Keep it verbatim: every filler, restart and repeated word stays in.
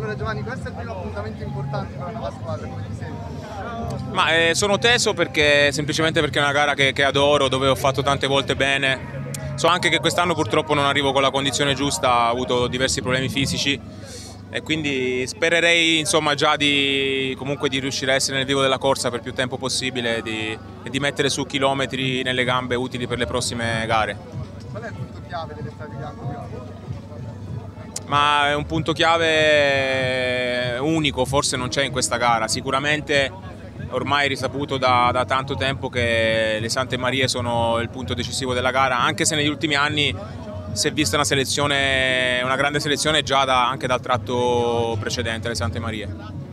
Allora Giovanni, questo è il primo appuntamento importante per la nuova squadra, come ti senti? Ma eh, sono teso perché semplicemente perché è una gara che, che adoro, dove ho fatto tante volte bene. So anche che quest'anno purtroppo non arrivo con la condizione giusta, ho avuto diversi problemi fisici e quindi spererei insomma già di, comunque di riuscire a essere nel vivo della corsa per più tempo possibile di, e di mettere su chilometri nelle gambe utili per le prossime gare. Qual è il punto chiave delle strade bianche di oggi? Ma è un punto chiave unico, forse non c'è in questa gara. Sicuramente ormai è risaputo da, da tanto tempo che le Sante Marie sono il punto decisivo della gara, anche se negli ultimi anni si è vista una selezione, una grande selezione già da, anche dal tratto precedente alle Sante Marie.